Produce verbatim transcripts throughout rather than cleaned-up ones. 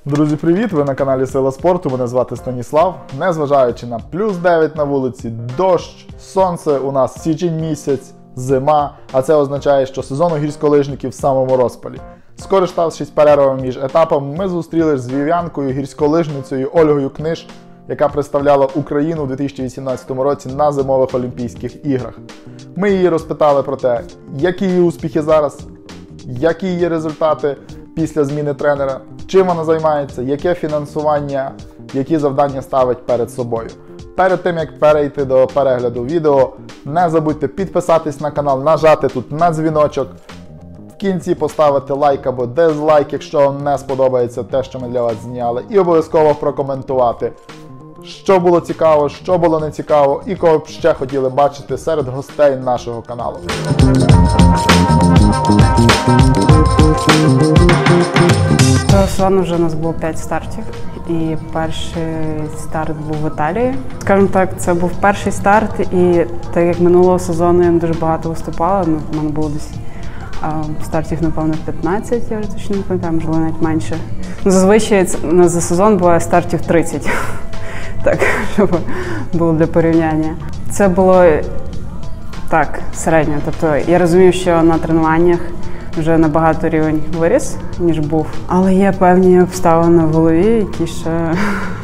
Друзі, привіт! Ви на каналі Сила спорту, мене звати Станіслав. Незважаючи на плюс дев'ять на вулиці, дощ, сонце, у нас січень місяць, зима, а це означає, що сезон у гірськолижників в самому розпалі. Скориставшись перервами між етапами, ми зустрілись з львів'янкою, гірськолижницею Ольгою Книж, яка представляла Україну у дві тисячі вісімнадцятому році на Зимових Олімпійських іграх. Ми її розпитали про те, які її успіхи зараз, які її результати після зміни тренера, чим вона займається, яке фінансування, які завдання ставить перед собою. Перед тим, як перейти до перегляду відео, не забудьте підписатись на канал, нажати тут на дзвіночок, в кінці поставити лайк або дизлайк, якщо вам не сподобається те, що ми для вас зняли, і обов'язково прокоментувати, що було цікаво, що було не цікаво і кого б ще хотіли бачити серед гостей нашого каналу. Цього сезону вже у нас було п'ять стартів, і перший старт був в Італії. Скажімо так, це був перший старт, і так як минулого сезону я не дуже багато виступала, ну, в мене було десь а, стартів, напевно, п'ятнадцять, я вже точно не пам'ятаю, можливо, навіть менше. Ну, зазвичай у нас за сезон буває стартів тридцять, так, щоб було для порівняння. Це було так, середньо, тобто я розумію, що на тренуваннях вже набагато рівень виріс, ніж був. Але є певні обставини в голові, які ще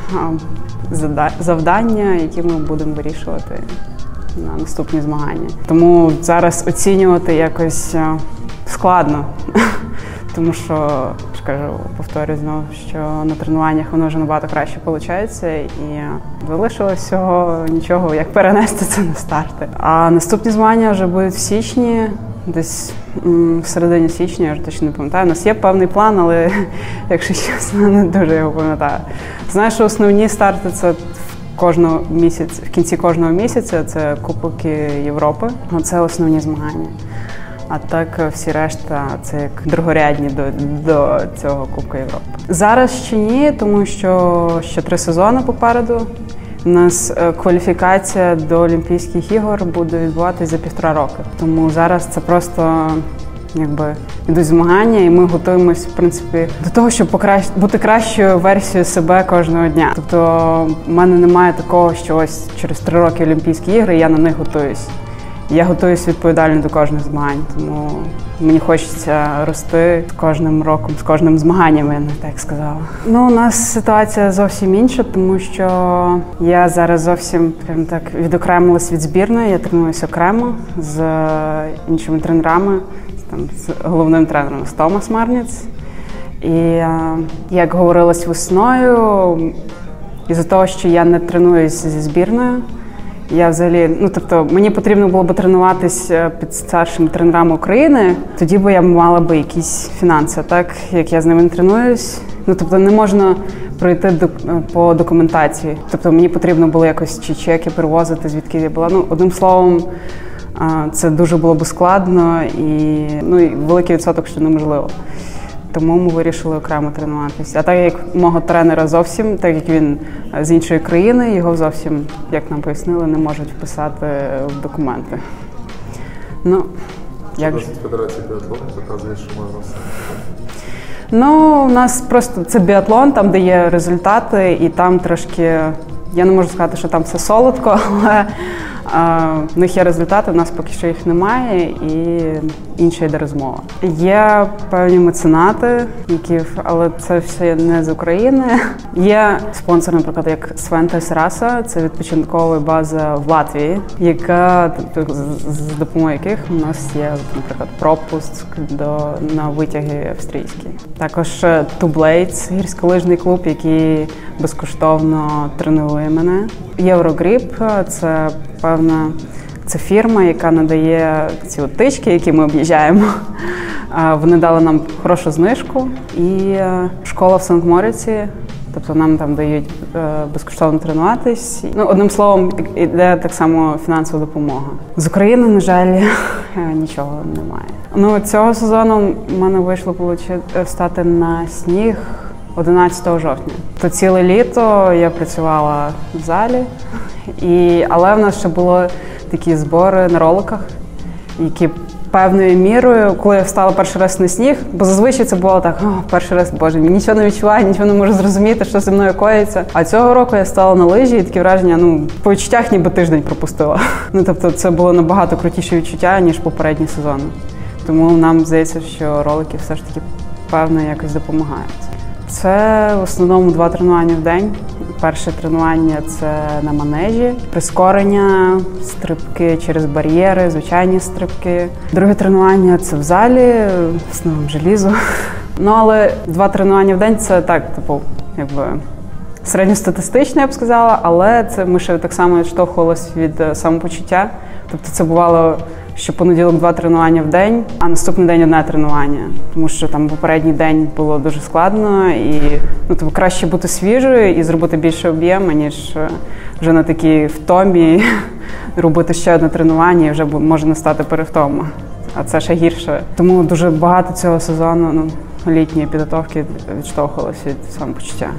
завдання, які ми будемо вирішувати на наступні змагання. Тому зараз оцінювати якось складно, тому що, кажу, повторюю знову, що на тренуваннях воно вже набагато краще виходить, і залишилось всього нічого, як перенести це на старти. А наступні змагання вже будуть в січні, десь в середині січня, я вже точно не пам'ятаю. У нас є певний план, але, якщо чесно, не дуже його пам'ятаю. Знаєш, що основні старти – це кожного місяця, в кінці кожного місяця, це Кубки Європи. Це основні змагання. А так всі решта – це як другорядні до, до цього Кубка Європи. Зараз ще ні, тому що ще три сезони попереду. У нас кваліфікація до Олімпійських ігор буде відбуватися за півтора роки. Тому зараз це просто якби йдуть змагання, і ми готуємось, в принципі, до того, щоб покращ... бути кращою версією себе кожного дня. Тобто в мене немає такого, що ось через три роки Олімпійські ігри, я на них готуюсь. Я готуюсь відповідально до кожних змагань, тому мені хочеться рости з кожним роком, з кожним змаганням, я не так сказала. Ну, у нас ситуація зовсім інша, тому що я зараз зовсім, прям так, відокремилась від збірної, я тренуюся окремо з іншими тренерами, там, з головним тренером з Томас Марніц. І як говорилось весною, із-за того, що я не тренуюсь зі збірною, я взагалі, ну тобто, мені потрібно було б тренуватися під старшими тренерами України, тоді б я мала б якісь фінанси, так, як я з ними не тренуюсь. Ну, тобто, не можна пройти до, по документації. Тобто, мені потрібно було якось чи чеки перевозити, звідки я була. Ну, одним словом, це дуже було б складно і, ну, і великий відсоток, що неможливо. Тому ми вирішили окремо тренуватися. А так як мого тренера зовсім, так як він з іншої країни, його зовсім, як нам пояснили, не можуть вписати в документи. Ну, як же? Федерація біатлону показує, що можна все. Ну, у нас просто це біатлон, там, де є результати, і там трошки, я не можу сказати, що там все солодко, але в них є результати, у нас поки що їх немає, і інша йде розмова. Є певні меценати, які, але це все не з України. Є спонсор, наприклад, як Свентес Раса, це відпочинкова база в Латвії, яка, з допомогою яких у нас є, наприклад, пропуск до, на витяги австрійські. Також Two Blades, гірськолижний клуб, який безкоштовно тренує мене. Єврогріп – це певна це фірма, яка надає ці от тички, які ми об'їжджаємо. Вони дали нам хорошу знижку. І школа в Санкт-Моріці, тобто нам там дають безкоштовно тренуватись. Ну, одним словом, йде так само фінансова допомога. З України, на жаль, нічого немає. Ну, цього сезону в мене вийшло стати на сніг одинадцятого жовтня. То ціле літо я працювала в залі, і, але в нас ще були такі збори на роликах, які певною мірою, коли я встала перший раз на сніг, бо зазвичай це було так, о, перший раз, боже, нічого не відчуваю, нічого не можу зрозуміти, що зі мною коїться. А цього року я стала на лижі, і таке враження, ну, по відчуттях ніби тиждень пропустила. Ну, тобто це було набагато крутіше відчуття, ніж попередні сезони. Тому нам здається, що ролики все ж таки, певно, якось допомагають. Це в основному два тренування в день. Перше тренування – це на манежі, прискорення, стрибки через бар'єри, звичайні стрибки. Друге тренування – це в залі, в основному желізо. Ну, але два тренування в день – це так, типу, якби середньостатистично, я б сказала, але це ми ще так само відштовхувалися від самопочуття. Тобто це бувало, що понеділок два тренування в день, а наступний день одне тренування. Тому що там попередній день було дуже складно, і ну, тобто, краще бути свіжою і зробити більше об'єму, ніж вже на такій втомі робити ще одне тренування і вже може настати перевтома. А це ще гірше. Тому дуже багато цього сезону, ну, літньої підготовки відштовхувалося від самопочуття.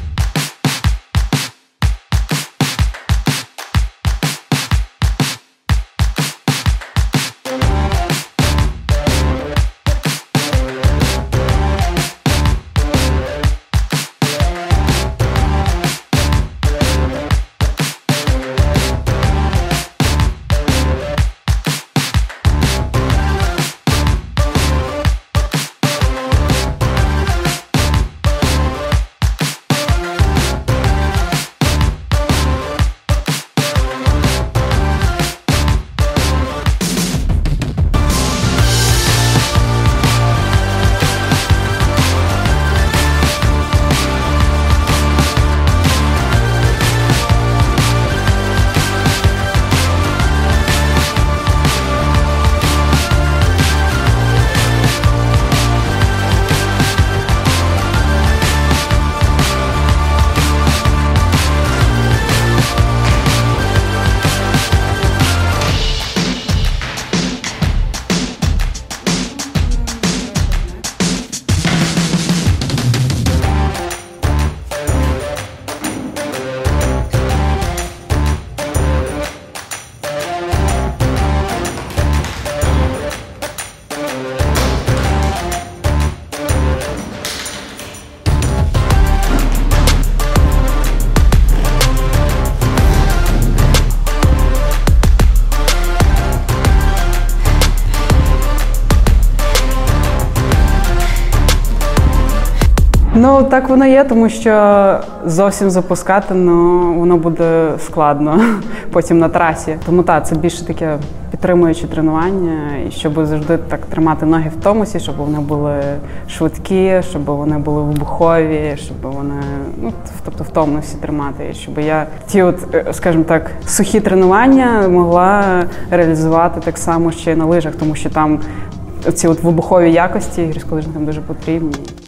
Ну, так воно є, тому що зовсім запускати, ну, воно буде складно потім на трасі. Тому так, це більше таке підтримуюче тренування, і щоб завжди так тримати ноги в тонусі, щоб вони були швидкі, щоб вони були вибухові, щоб вони, ну, тобто в тонусі тримати. І щоб я ті от, скажімо так, сухі тренування могла реалізувати так само ще й на лижах, тому що там ці от вибухові якості гірськолижникам дуже потрібні.